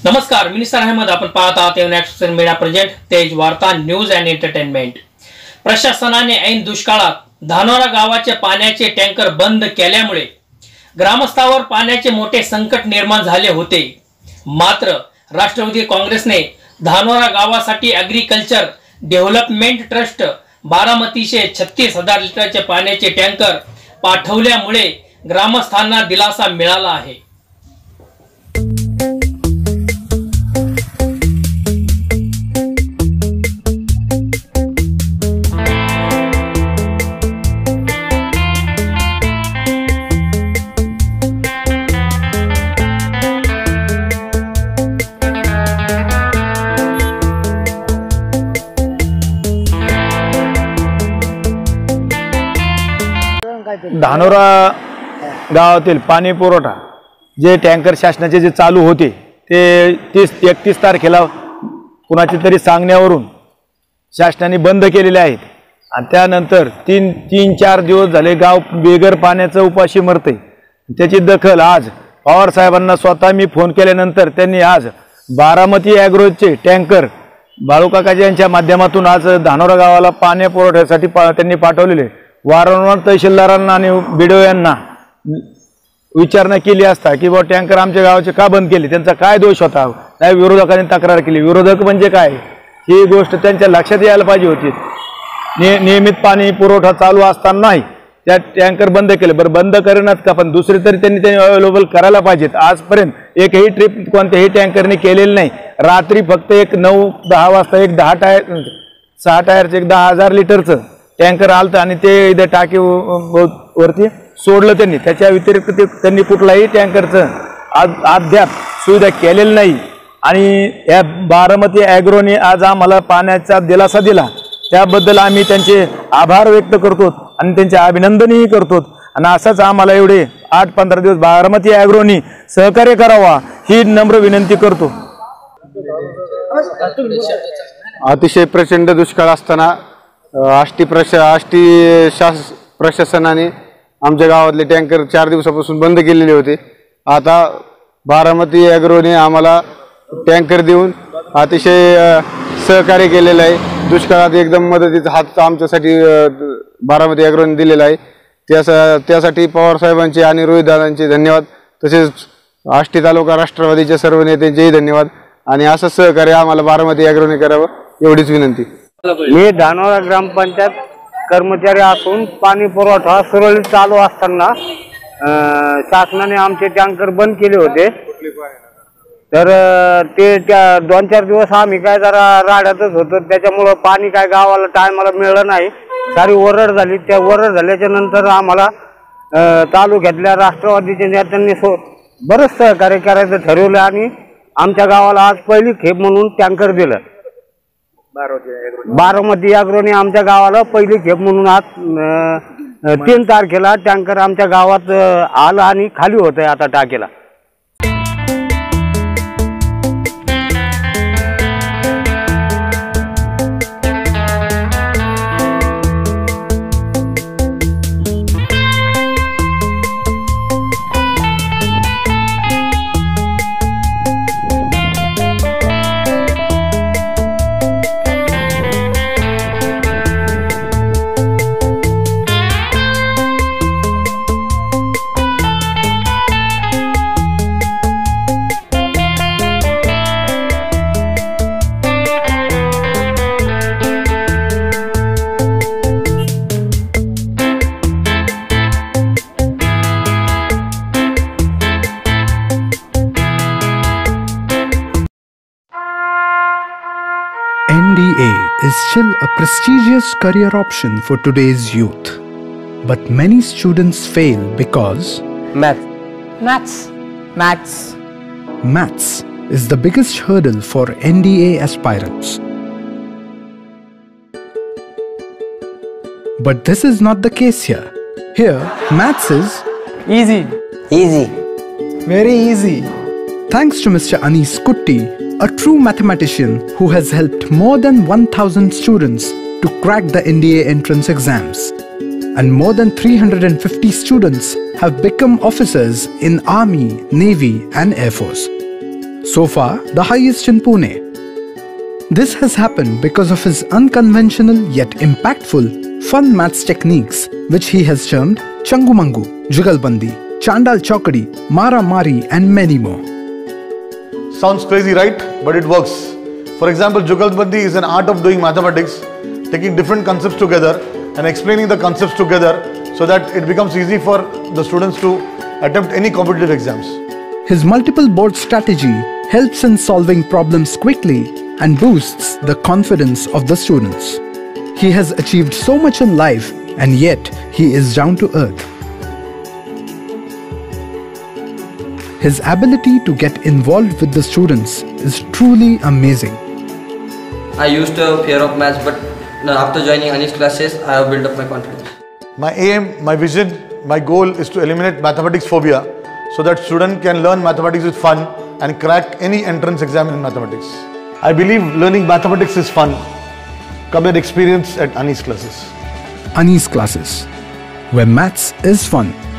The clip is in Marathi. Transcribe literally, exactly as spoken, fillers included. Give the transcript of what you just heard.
नमस्कार, मी निसार अहमद. आपण पाहत आहात सोशल मीडिया प्रोजेक्ट तेज वार्ता न्यूज अँड एंटरटेनमेंट. प्रशासनाने ऐन दुष्काळात धानोरा गावाचे पाण्याचे टँकर बंद केल्यामुळे ग्रामस्थांवर पाण्याचे मोठे संकट निर्माण झाले होते. मात्र राष्ट्रवादी काँग्रेसने धानोरा गावासाठी ॲग्रिकल्चर डेव्हलपमेंट ट्रस्ट बारामतीचे छत्तीस हजार लिटरचे पाण्याचे टँकर पाठवल्यामुळे ग्रामस्थांना दिलासा मिळाला आहे. धानोरा गावातील पाणी पुरवठा जे टँकर शासनाचे जे चालू होते ते तीस एकतीस तारखेला कुणाची तरी सांगण्यावरून शासनाने बंद केलेले आहेत आणि त्यानंतर तीन तीन चार दिवस झाले गाव बेगर पाण्याचं उपाशी मरते. त्याची दखल आज पवार साहेबांना स्वतः मी फोन केल्यानंतर त्यांनी आज बारामती ॲग्रोचे टँकर बाळूकाका यांच्या माध्यमातून आज धानोरा गावाला पाणी पुरवठ्यासाठी पा त्यांनी पाठवलेले. वारंवार तहसीलदारांना आणि बीडीओ यांना विचारणा केली असता की बाबा टँकर आमच्या गावाचे का बंद केले, त्यांचा काय दोष होता. नाही, विरोधकांनी तक्रार केली. विरोधक म्हणजे काय ही गोष्ट त्यांच्या लक्षात यायला पाहिजे होती. नि नियमित पाणी पुरवठा चालू असतानाही त्या टँकर बंद केले. बरं, बंद करेनाच का, पण दुसरे तरी त्यांनी त्यांनी अवेलेबल करायला पाहिजेत. आजपर्यंत एकही ट्रिप कोणत्याही टँकरने केलेली नाही. रात्री फक्त एक नऊ दहा वाजता एक दहा टायर सहा टायरचं एक दहा हजार लिटरचं टँकर आलतं आणि ते इथे टाकी वरती सोडलं त्यांनी. त्याच्या व्यतिरिक्त ते त्यांनी कुठलाही टँकरचं आज अद्याप सुविधा केलेली नाही. आणि या बारामती ॲग्रोने आज आम्हाला पाण्याचा दिलासा दिला, त्याबद्दल आम्ही त्यांचे आभार व्यक्त करतो आणि त्यांचे अभिनंदनही करतो. आणि असंच आम्हाला एवढे आठ पंधरा दिवस बारामती ॲग्रोनी सहकार्य करावा ही नम्र विनंती करतो. अतिशय प्रचंड दुष्काळ असताना आष्टी प्रशा आष्टी शास प्रशासनाने आमच्या गावातले टँकर चार दिवसापासून बंद केलेले होते. आता बारामती ॲग्रोने आम्हाला टँकर देऊन अतिशय सहकार्य केलेलं आहे. दुष्काळात एकदम मदतीचा हात आमच्यासाठी बारामती ॲग्रोने दिलेला आहे. त्या त्यासाठी पवार साहेबांचे आणि रोहित दादांचे धन्यवाद. तसेच आष्टी तालुका राष्ट्रवादीच्या सर्व नेत्यांचेही धन्यवाद. आणि असं सहकार्य आम्हाला बारामती ॲग्रोने करावं एवढीच विनंती. मी धानोरा ग्रामपंचायत कर्मचारी असून पाणी पुरवठा सुरळीत चालू असताना शासनाने आमचे टँकर बंद केले होते. तर ते त्या दोन चार दिवस आम्ही काय जरा राड्यातच होतो, त्याच्यामुळं पाणी काय गावाला टायमाला मिळलं नाही. सारी वरड झाली. त्या वरड झाल्याच्या नंतर आम्हाला तालुक्यातल्या राष्ट्रवादीच्या नेत्यांनी सो बरंच सहकार्य करायचं ठरवलं आणि आमच्या गावाला आज पहिली खेप म्हणून टँकर दिलं. बारामती ॲग्रोने आमच्या गावाला पहिली खेप म्हणून आज तीन तारखेला टँकर आमच्या गावात आलं आणि खाली होत आहे आता टाकीला. N D A is still a prestigious career option for today's youth. But many students fail because Math. Maths. Maths. maths is the biggest hurdle for N D A aspirants. But this is not the case here. Here, maths is Easy. Easy. Very easy. thanks to Mister Anis Kutti, a true mathematician who has helped more than one thousand students to crack the N D A entrance exams. And more than three hundred fifty students have become officers in Army, Navy and Air Force. so far the highest in Pune. This has happened because of his unconventional yet impactful fun maths techniques, which he has termed Changumangu, Jugalbandi, Chandal Chokadi, Mara Mari and many more. Sounds crazy, right? But it works. For example, Jugalbandi is an art of doing mathematics, taking different concepts together and explaining the concepts together so that it becomes easy for the students to attempt any competitive exams. His multiple board strategy helps in solving problems quickly and boosts the confidence of the students. He has achieved so much in life and yet he is down to earth. His ability to get involved with the students is truly amazing. I used to fear of maths, but after joining Anish classes, I have built up my confidence. My aim, my vision, my goal is to eliminate mathematics phobia so that students can learn mathematics with fun and crack any entrance exam in mathematics. I believe learning mathematics is fun. Come and experience at Anish classes. Anish classes, where maths is fun.